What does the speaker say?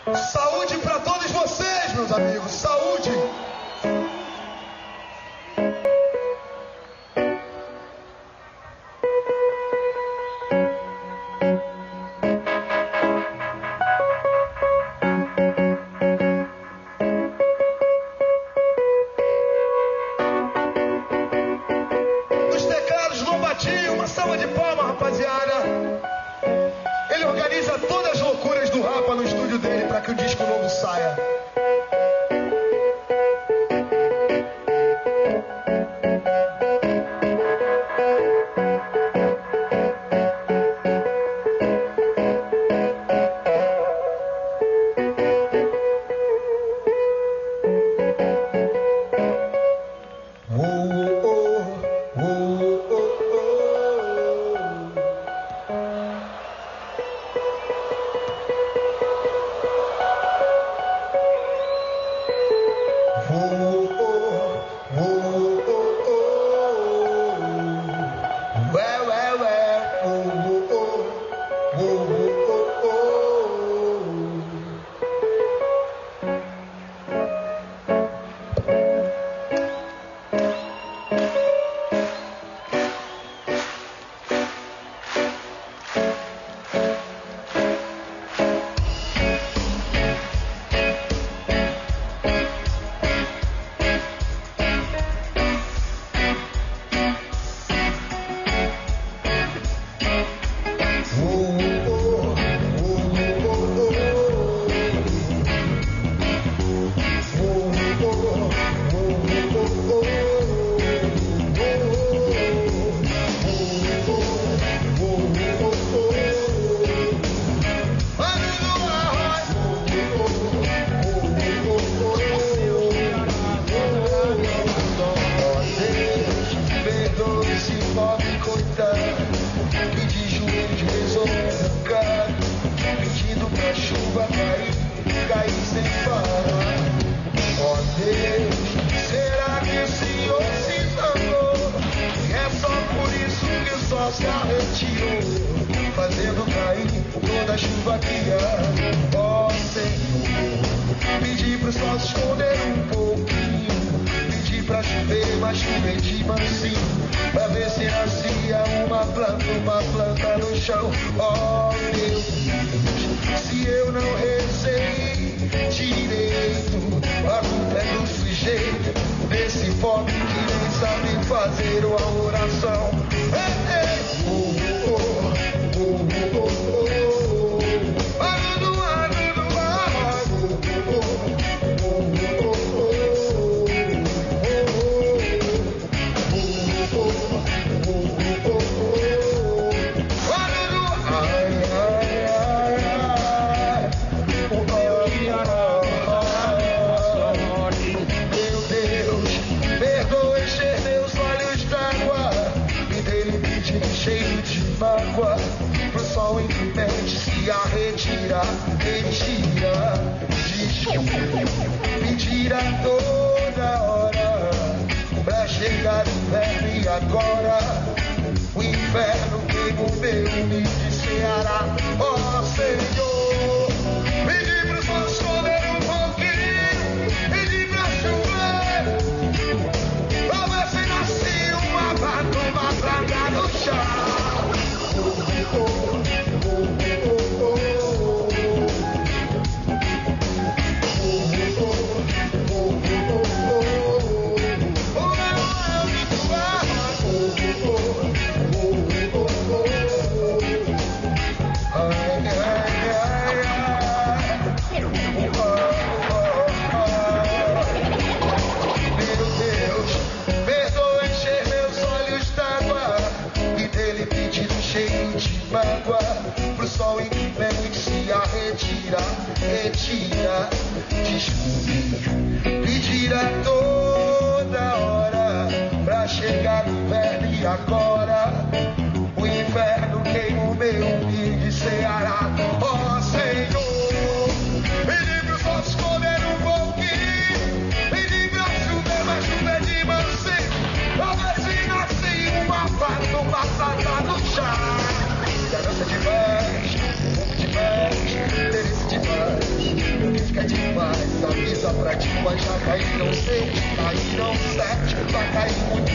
Saúde para todos vocês, meus amigos. Saúde. Nos teclados, Lombatinho, uma salva de palmas, rapaziada. Ele organiza todas as loucuras do Rapa no estúdio dele para que o disco novo saia. Fazendo cair toda a chuva que há. Ó Senhor, pedi pro sol se esconder um pouquinho, pedi pra chover, mas chover de mansinho, pra ver se nascia uma planta no chão. Ó meu Deus, se eu não rezei direito, a culpa é do sujeito, desse pobre que nem sabe fazer uma oração. Pro sol impede se a retirar, retira, me tira toda hora, pra chegar o inverno e agora, o inferno queima o meu umbigo de Ceará. Ó Senhor, pedi pro sol esconder um pouquinho, pedi pra chover, pra ver se nascia uma planta no chão. Pro sol impede se a retira, descobrir, pedir a toda hora, pra chegar o inverno e agora, o inferno queima o meu umbigo de Ceará. Ó Senhor, pedi pro sol esconder um pouquinho, pedi pra chover, mas chover de mansinho, pra ver se nasce uma planta no chão. Ganância demais, delícia demais. 6, caíram 7, vai cair muito